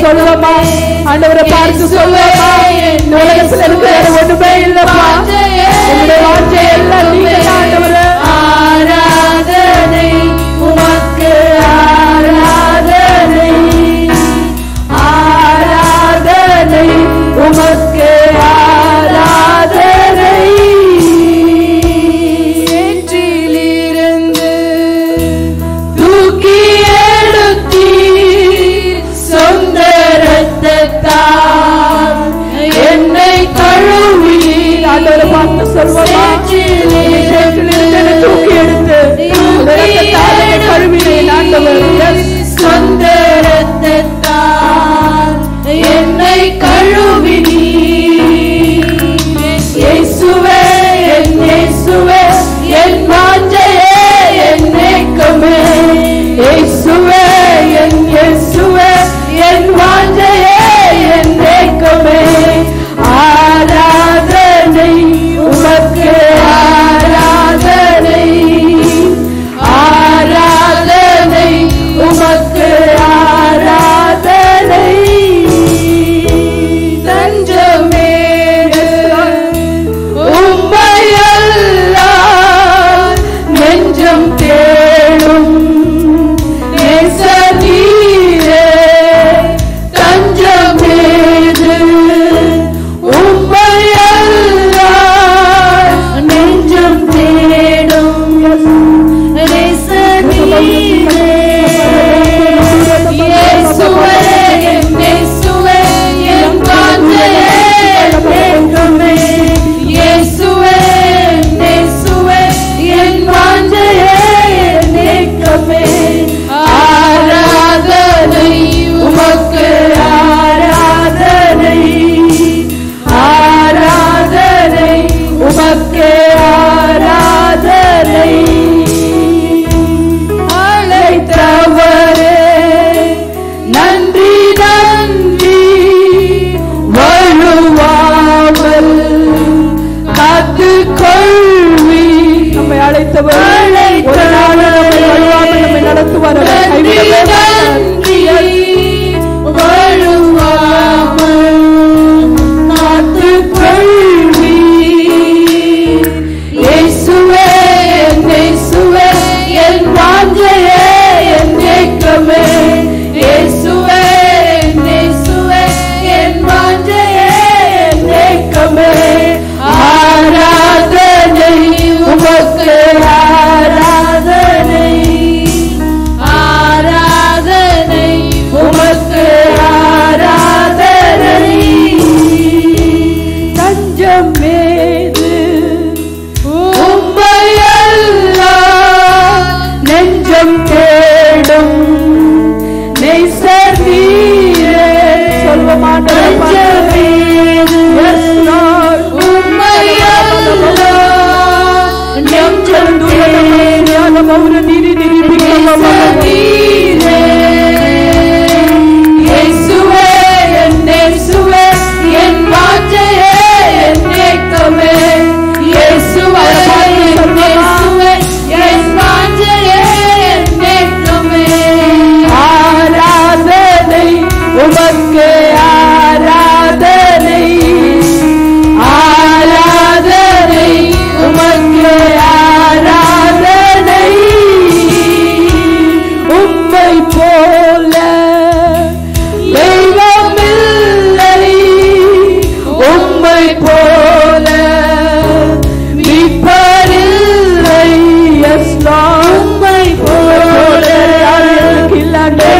சொல்லமா, ஆண்டவரை பார்த்து சொல்லமா, இந்த உலகத்தில் இருக்கிற ஒண்ணுமே இல்லப்பா, என்னுடைய வாஞ்சை எல்லாம் நீங்க ஆண்டவரே. ஆராதனை உமக்கு ஆராதனை, ஆராதனை உமக்கு ஆராதனை. சேற்றிலிருந்து தூக்கி எடுத்தீர் சொந்த இரத்தத்தால் என்னை கழுவினீர். ஆண்டவரை பார்த்து சொல்வோமா, சேற்றிலிருந்து தூக்கி எடுத்து கழுவினீர் ஆண்டவர். சொந்த இரத்தத்தால் என்னை கழுவினீர். இயேசுவே என் இயேசுவே என் வாஞ்சையே என் ஏக்கமே. இயேசுவே என் இயேசுவே என் வாஞ்சையே என் ஏக்கமே. ஆராதனை உமக்கு ஆராதனை, ஆராதனை உமக்கு ஆராதனை. தஞ்சமேடு உம்மையல்லால் நெஞ்சம் தேடும் நேசநீரே. தஞ்சமேடு உம்மையல்லால் நெஞ்சம் தேடும் நேசநீரே. இயேசுவே என் இயேசுவே என் வாஞ்சையே என் ஏக்கமே. இயேசுவே என் இயேசுவே என் வாஞ்சையே என் ஏக்கமே. ஆராதனை உமக்கு ஆராதனை, ஆராதனை உமக்கு ஆராதனை. அழைத்தவரே நன்றி நன்றி, வழுவாமல் காத்துக்கொள்வி. நம்மை அழைத்தவர் ஒரு நாள் நம்மை வழுவாமல் நம்மை நடத்துவார். நன்றி வழுவாமல் காத்துக்கொள்வி. இயேசுவே என் இயேசுவே என் வாஞ்சையே என் ஏக்கமே. இயேசுவே என் இயேசுவே என் வாஞ்சையே என் ஏக்கமே. ஆராதனை உமக்கு ஆராதனை, ஆராதனை உமக்கு ஆராதனை. தஞ்சமேது உம்மையல்லால் நெஞ்சம் தேடும் நேசர் நீரே. சொல்வோமா, தஞ்சமேது உம்மையல்லால் நெஞ்சம் தேடும் நேசர் நீரே. இயேசுவே என் இயேசுவே என் வாஞ்சையே என் ஏக்கமே. இயேசுவே என் இயேசுவே என் வாஞ்சையே என் ஏக்கமே. ஆராதனை உமக்கு ஆராதனை, ஆராதனை உமக்கு ஆராதனை. உம்மை போல தெய்வமில்லை, உம்மை போல மீட்பரில்லை. உம்மை போல